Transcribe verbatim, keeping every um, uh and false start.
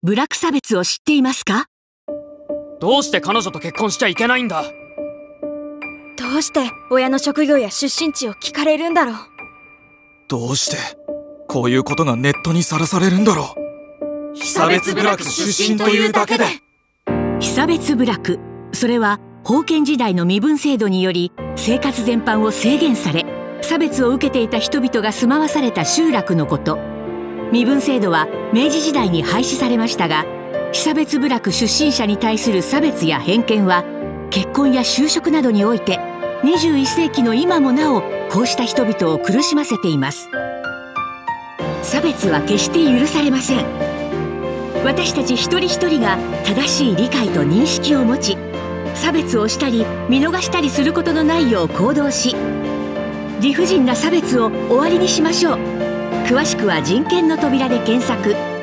部落差別を知っていますか？ どうして彼女と結婚しちゃいけないんだ？ どうして親の職業や出身地を聞かれるんだろう。 どうしてこういうことがネットにさらされるんだろう。 被差別部落出身というだけで。 被差別部落、それは封建時代の身分制度により生活全般を制限され、差別を受けていた人々が住まわされた集落のこと。身分制度は明治時代に廃止されましたが、被差別部落出身者に対する差別や偏見は結婚や就職などにおいてにじゅういっせいきの今もなおこうした人々を苦しませています。差別は決して許されません。私たち一人一人が正しい理解と認識を持ち、差別をしたり見逃したりすることのないよう行動し、理不尽な差別を終わりにしましょう。詳しくは人権の扉で検索。